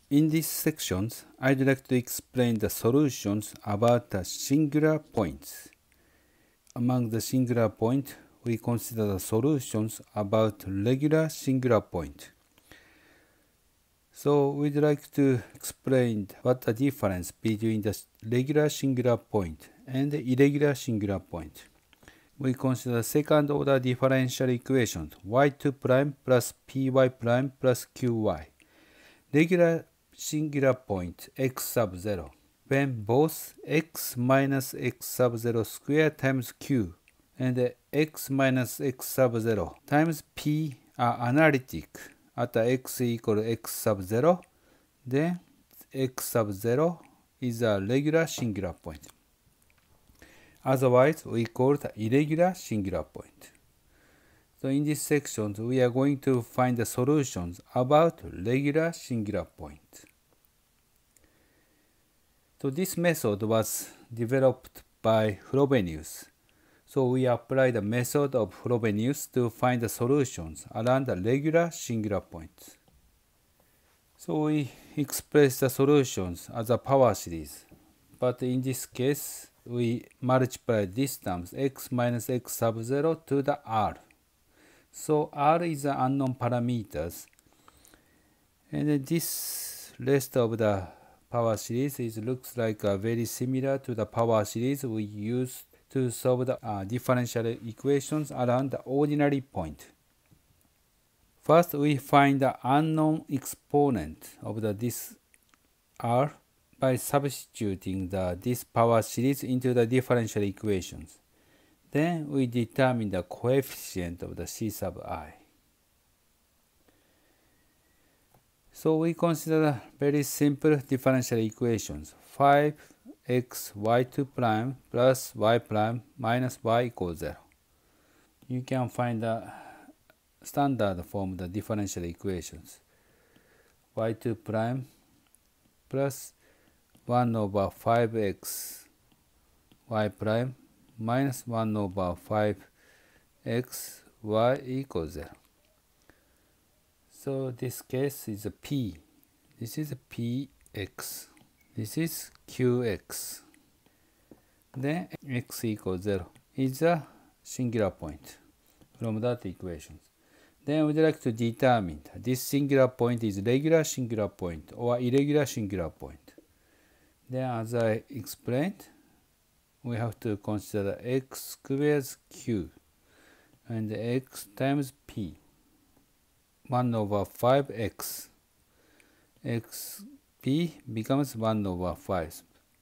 In these sections, I'd like to explain the solutions about the singular points. Among the singular points, we consider the solutions about regular singular point. So we'd like to explain what the difference between the regular singular point and the irregular singular point. We consider second order differential equations y2 prime plus py prime plus qy. Regular singular point x sub 0 when both x minus x sub 0 square times q and x minus x sub 0 times p are analytic at x equal x sub 0, then x sub 0 is a regular singular point. Otherwise, we call it irregular singular point. So in this section, we are going to find the solutions about regular singular point. So this method was developed by Frobenius. So we apply the method of Frobenius to find the solutions around the regular singular points. So we express the solutions as a power series, but in this case, we multiply these terms x minus x sub 0 to the r. So r is the unknown parameters, and this rest of the power series looks like very similar to the power series we use to solve the differential equations around the ordinary point. First, we find the unknown exponent of this r by substituting this power series into the differential equations. Then we determine the coefficient of the c sub I. So we consider very simple differential equations. 5x y2 prime plus y prime minus y equals 0. You can find the standard form of the differential equations. y2 prime plus 1 over 5x y prime minus 1 over 5x y equals 0. So this case is a p. This is a px. This is qx. Then x equals 0 is a singular point from that equation. Then we'd like to determine this singular point is regular singular point or irregular singular point. Then as I explained, we have to consider x squares q and x times p. 1 over 5x. xp becomes 1 over 5.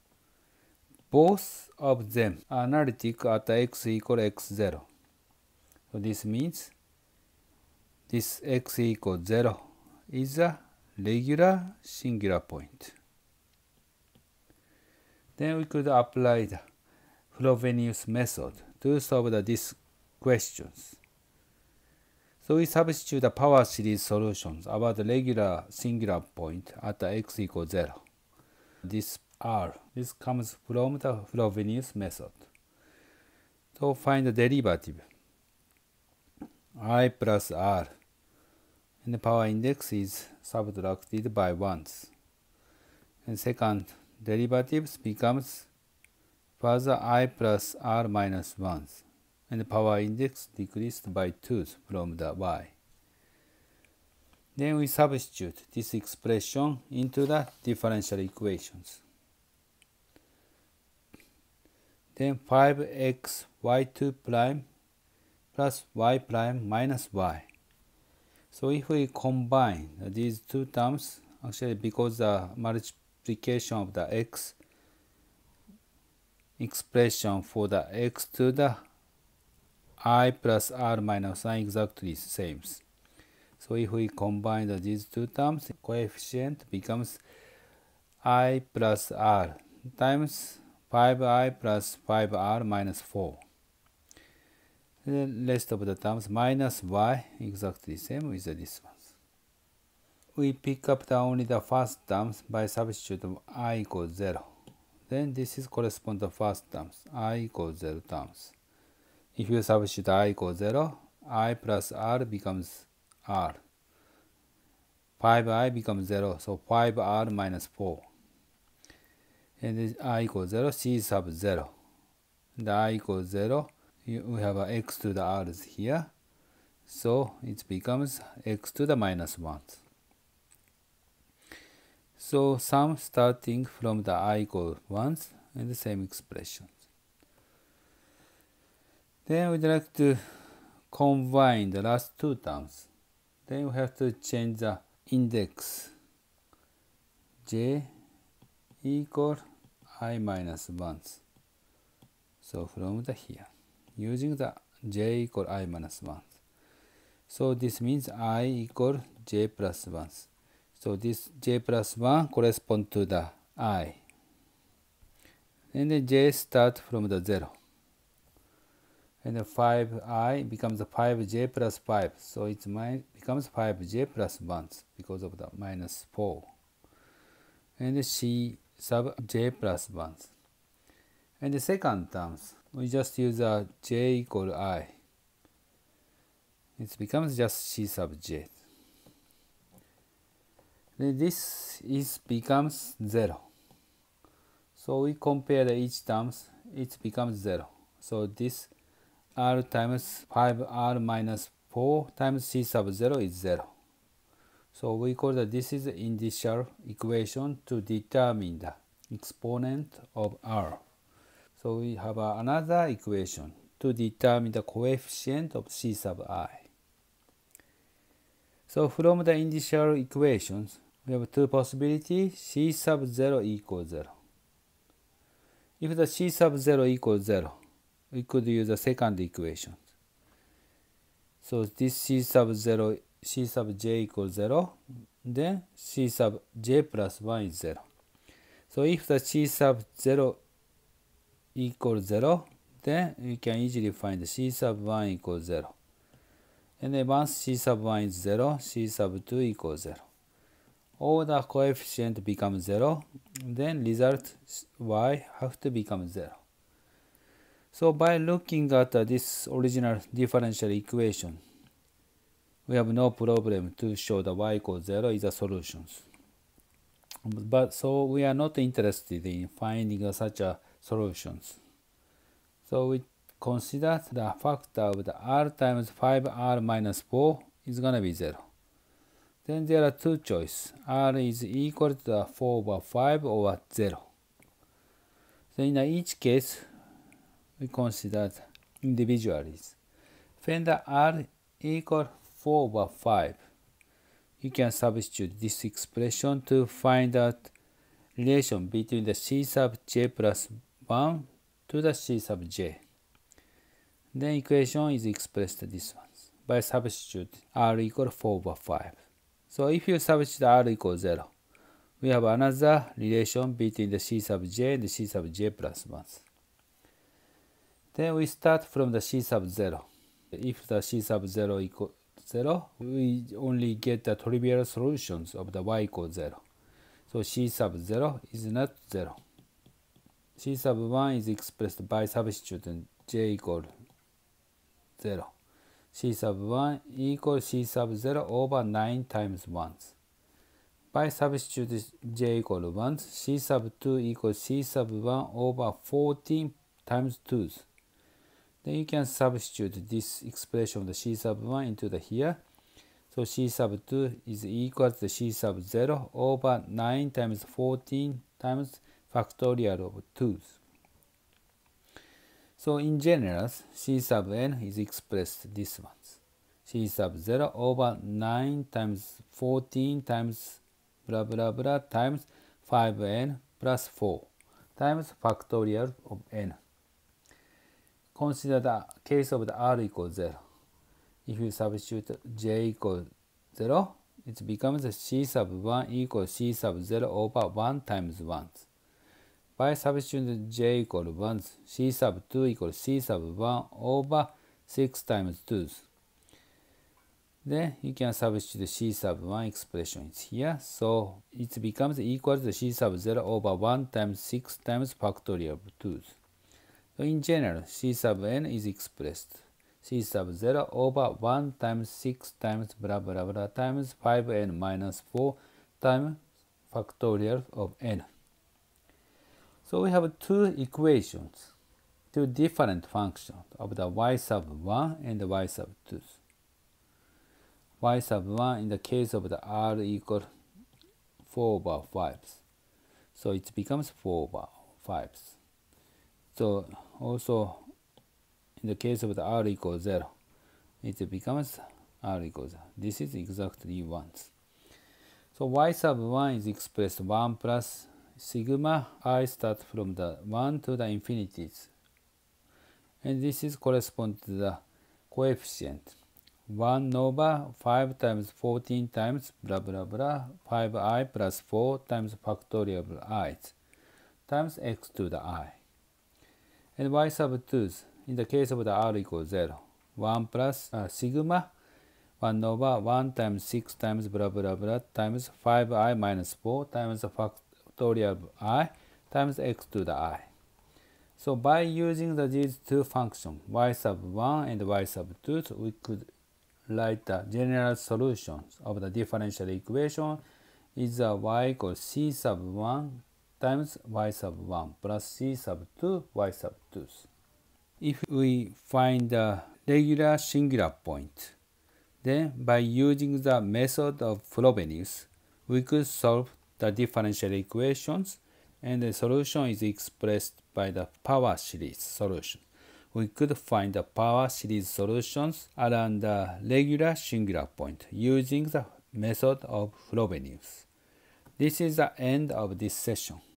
Both of them are analytic at x equal x0. So this means this x equals 0 is a regular singular point. Then we could apply the Frobenius method to solve these questions. So we substitute the power series solutions about the regular singular point at x equals 0. This r, this comes from the Frobenius method. So find the derivative. I plus r, and the power index is subtracted by 1s. And second derivative becomes further I plus r minus 1s. And the power index decreased by 2s from the y. Then we substitute this expression into the differential equations. Then 5x y2 prime plus y prime minus y. So if we combine these two terms, actually because the multiplication of the x expression for the x to the I plus r minus 1 exactly same. So if we combine these two terms, coefficient becomes I plus r times 5i plus 5r minus 4. The rest of the terms minus y exactly same with this one. We pick up only the first terms by substituting I equals 0. Then this is correspond to first terms, I equals 0 terms. If you substitute I equals 0, I plus r becomes r. 5i becomes 0, so 5r minus 4. And this I equals 0, c sub 0. And I equals 0, we have a x to the r's here. So it becomes x to the minus 1. So sum starting from the I equals 1 and the same expression. Then we'd like to combine the last two terms. Then we have to change the index j equal I minus 1. So from the here, using the j equal I minus 1. So this means I equal j plus 1. So this j plus 1 corresponds to the I. And then j start from the 0. And the 5i becomes 5j plus 5. So it becomes 5j plus 1 because of the minus 4. And the c sub j plus 1. And the second terms, we just use a j equal I. It becomes just c sub j. Then this becomes 0. So we compare each terms, it becomes 0. So this r times 5r minus 4 times c sub 0 is 0. So we call that this is the initial equation to determine the exponent of r. So we have another equation to determine the coefficient of c sub I. So from the initial equations, we have two possibilities, c sub 0 equals 0. If the c sub 0 equals 0, we could use the second equation. So this c sub j equals 0, then c sub j plus 1 is 0. So if the c sub 0 equals 0, then we can easily find the c sub 1 equals 0. And then once c sub 1 is 0, c sub 2 equals 0. All the coefficient becomes 0, then result y have to become 0. So by looking at this original differential equation, we have no problem to show the y equals 0 is a solution. But so we are not interested in finding such a solutions. So we consider the factor of the r times 5r minus 4 is going to be 0. Then there are two choices. R is equal to 4 over 5 or 0. So in each case, we consider individually. When the R equal 4 over 5, you can substitute this expression to find out relation between the c sub j plus 1 to the c sub j. Then equation is expressed this one by substitute r equal 4 over 5. So if you substitute r equals 0, we have another relation between the c sub j and the c sub j plus 1. Then we start from the c sub 0. If the c sub 0 equals 0, we only get the trivial solutions of the y equals 0. So c sub 0 is not 0. C sub 1 is expressed by substituting j equals 0. C sub 1 equals c sub 0 over 9 times 1. By substituting j equals 1, c sub 2 equals c sub 1 over 14 times 2. Then you can substitute this expression of the c sub 1 into the here. So c sub 2 is equal to c sub 0 over 9 times 14 times factorial of 2. So in general, c sub n is expressed this one. C sub 0 over 9 times 14 times blah blah blah times 5n plus 4 times factorial of n. Consider the case of the r equals 0. If you substitute j equals 0, it becomes c sub 1 equals c sub 0 over 1 times 1. By substituting j equals 1, c sub 2 equals c sub 1 over 6 times 2. Then you can substitute c sub 1 expression is here. So it becomes equal to c sub 0 over 1 times 6 times factorial of 2. So in general, c sub n is expressed c sub 0 over 1 times 6 times blah blah blah times 5n minus 4 times factorial of n. So we have two equations, two different functions of the y sub 1 and the y sub 2. Y sub 1 in the case of the r equal 4 over 5. So it becomes 4 over 5. So also in the case of the r equals 0, it becomes r equals 0. This is exactly 1. So y sub 1 is expressed 1 plus sigma I start from the 1 to the infinities. And this is correspond to the coefficient 1 over 5 times 14 times blah blah blah 5i plus 4 times factorial of I times x to the I. And y sub 2 in the case of the r equals 0, 1 plus sigma 1 over 1 times 6 times blah blah blah times 5i minus 4 times the factorial of I times x to the I. So by using these two functions, y sub 1 and y sub 2, we could write the general solutions of the differential equation is y equals c sub 1 times y sub 1 plus c sub 2 y sub 2. If we find the regular singular point, then by using the method of Frobenius, we could solve the differential equations, and the solution is expressed by the power series solution. We could find the power series solutions around the regular singular point using the method of Frobenius. This is the end of this session.